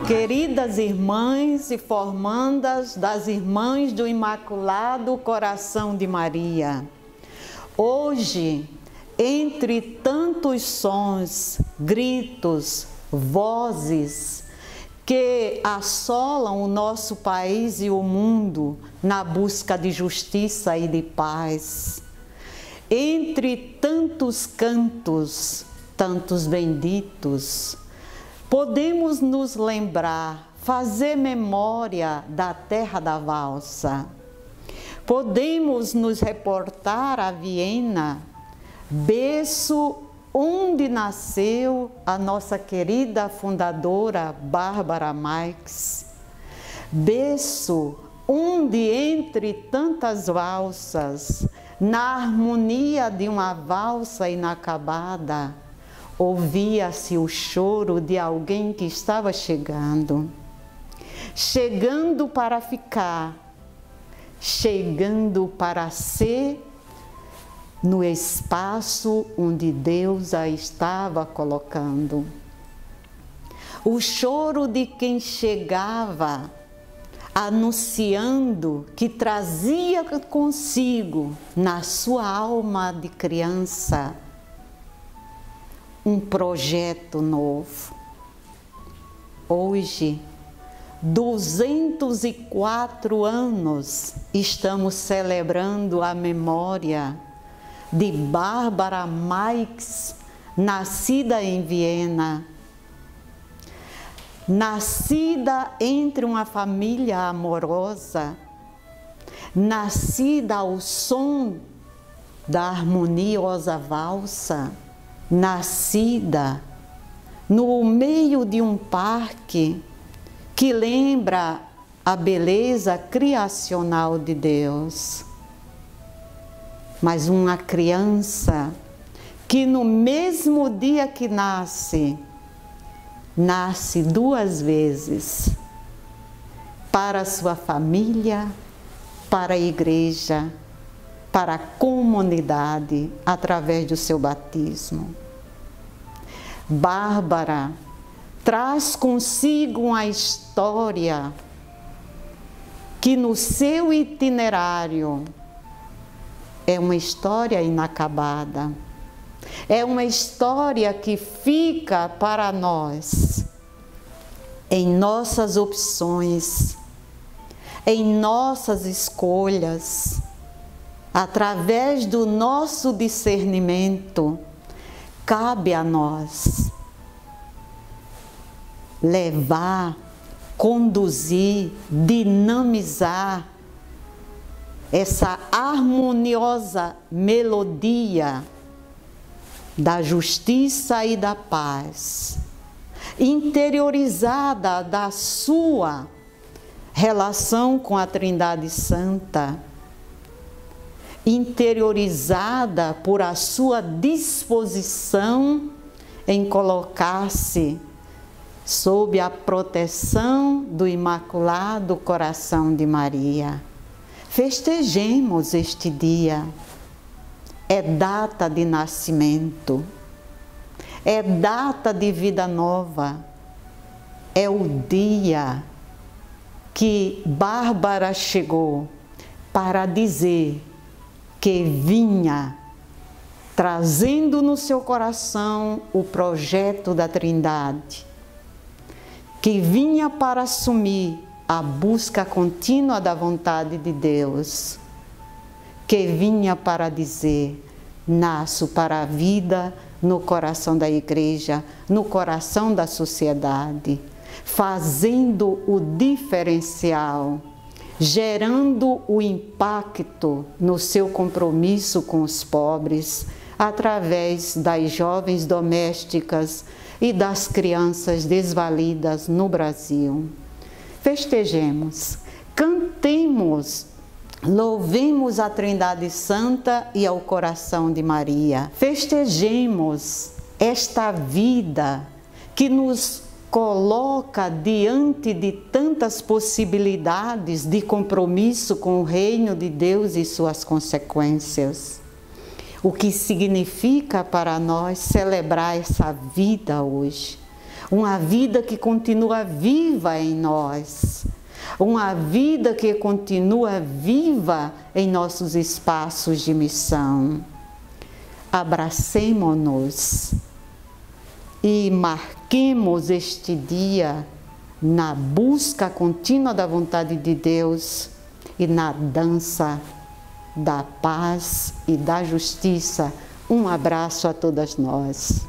Queridas irmãs e formandas das Irmãs do Imaculado Coração de Maria, hoje, entre tantos sons, gritos, vozes que assolam o nosso país e o mundo na busca de justiça e de paz, entre tantos cantos, tantos benditos, podemos nos lembrar, fazer memória da terra da valsa. Podemos nos reportar a Viena, berço onde nasceu a nossa querida fundadora Bárbara Marx. Berço onde, entre tantas valsas, na harmonia de uma valsa inacabada, ouvia-se o choro de alguém que estava chegando. Chegando para ficar, chegando para ser no espaço onde Deus a estava colocando. O choro de quem chegava, anunciando que trazia consigo, na sua alma de criança, um projeto novo. Hoje, 204 anos, estamos celebrando a memória de Bárbara Marx, nascida em Viena, nascida entre uma família amorosa, nascida ao som da harmoniosa valsa, nascida no meio de um parque que lembra a beleza criacional de Deus. Mas uma criança que no mesmo dia que nasce, nasce duas vezes, para a sua família, para a igreja, para a comunidade, através do seu batismo. Bárbara traz consigo uma história que no seu itinerário é uma história inacabada. É uma história que fica para nós, em nossas opções, em nossas escolhas, através do nosso discernimento. Cabe a nós levar, conduzir, dinamizar essa harmoniosa melodia da justiça e da paz, interiorizada da sua relação com a Trindade Santa, interiorizada por a sua disposição em colocar-se sob a proteção do Imaculado Coração de Maria. Festejemos este dia. É data de nascimento, é data de vida nova, é o dia que Bárbara chegou para dizer que vinha trazendo no seu coração o projeto da Trindade, que vinha para assumir a busca contínua da vontade de Deus, que vinha para dizer: nasço para a vida no coração da igreja, no coração da sociedade, fazendo o diferencial, gerando o impacto no seu compromisso com os pobres, através das jovens domésticas e das crianças desvalidas no Brasil. Festejemos, cantemos, louvemos a Trindade Santa e ao Coração de Maria. Festejemos esta vida que nos coloca diante de tantas possibilidades de compromisso com o reino de Deus e suas consequências. O que significa para nós celebrar essa vida hoje. uma vida que continua viva em nós, uma vida que continua viva em nossos espaços de missão. Abracemo-nos e marquemos este dia na busca contínua da vontade de Deus e na dança da paz e da justiça. Um abraço a todas nós.